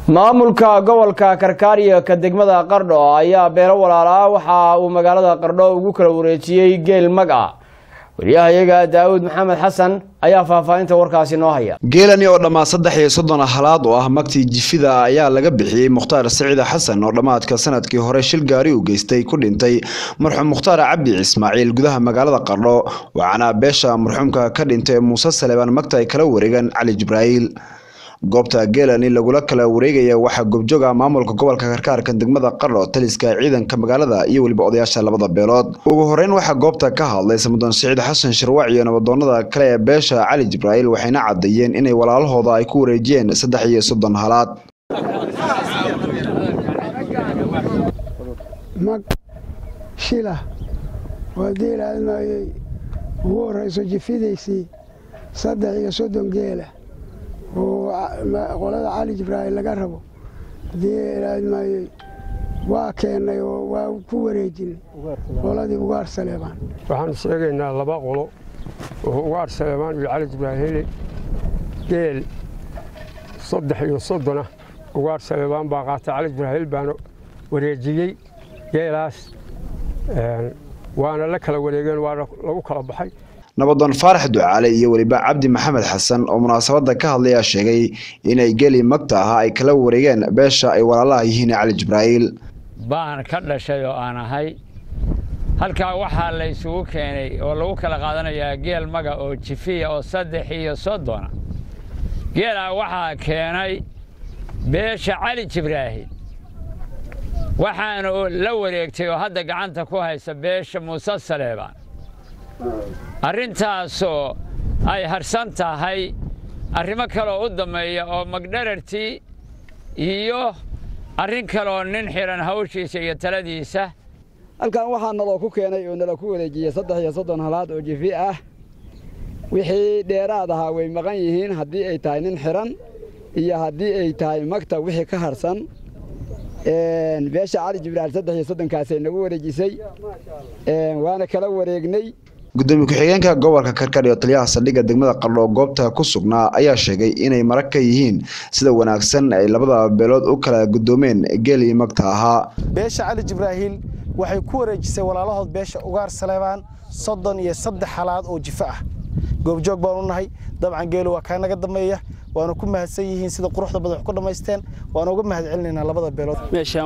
maamulka gobolka Karkaariya ka degmada Qardho ayaa beero walaala waxa uu magaalada Qardho ugu kala wareejiyay geel maga wariyahayaga Daawud Maxamed Xasan ayaa faafahinta warkaasi noo haya geelani oo dhamaa 330 halaad oo ah magtii jifida ayaa laga bixiyay Mukhtaar Saciid Xasan oo dhamaadka sanadkii hore shil gaari u geystay ku dhintay marxuum Mukhtaar Cabdi Ismaaciil gudaha magaalada Qardho waxaana beesha marxuumka ka dhintay Muuse Saleebaan magta ay kala wareegan Cali Jibraa'iil goobta geelani lagula kala wareegaya waxa gobjoga maamulka gobolka Karkaarka degmada Qardho taliska ciidanka magaalada iyo waliba odayaasha labada beelood ugu horeyn waxa goobta ka hadlay Samadoon Saciid Xasan Shirwaac iyo nabadoonnada kale ee beesha Cali Jibraa'iil waxayna cadeeyeen inay walaalahooda ay ku wareejiyeen 330 halaad mag shila wadeel aadmaayay ugu horeyso jifideysii 330 geela qolada Cali Jibraa'iil laga rabo deelaadmaayay waa keenay oo waa ku wareejin qoladii Ugaar Saleebaan waxaan sheegaynaa laba qolo oo Ugaar Saleebaan iyo Cali Jibraa'iil geel 330 Ugaar Saleebaan baa qaatay Cali Jibraa'iil baan wareejiyay geelaas waana la kala wareegeen waa lagu kala baxay nabadoon Faarax Ducaale iyo waliba Cabdi Maxamed Xasan oo munaasabada ka hadlaya sheegay inay geeli magta ah ay kala wareegeen beesha ay walaalaha yihiin Cali Jibraa'iil baan ka dhashay oo aan ahay halka waxa la isugu keenay oo lagu kala qaadanayaa geel maga oo jifiya oo 330 geela waxa keenay beesha Cali Jibraa'iil waxaana la wareegtay oo hadda gacanta ku haysa beesha Muuse Saleebaan arrintaasoo ay harsan tahay arrimo kale oo u dameeya oo magdharartii iyo arrin kale oo nin xiran hawshiisa iyo taladiisa halkan waxaa naloo ku keenay oo nala ku wareejiyay 330 halaad oo jifi ah wixii dheeraad ahaa way maqan yihiin haddii ay tahay nin xiran iyo haddii ay tahay magta wixii ka harsan beesha Cali Jibraa'iil 330 kaasay nagu wareejisay waana kala wareegnay gudoomiye ku-xigeenka gobolka Karkaariya taliyaha saldhigga degmada Qardho goobta ku sugnaa ayaa sheegay inay marag ka yihiin sida wanaagsan ay labada beelood u kala gudoomeen geeli magta ahaa beesha Cali Jibraa'iil waxay ku wareejisay walaalahood beesha Ugaar Saleebaan 33 halaad oo jifa ah goobjoog baan u nahay dabcan geelu waa ka naga dameeya waana ku mahadsan yihiin sida quruxda badan ku dhameysteen waana uga mahad celinaynaa labada beelood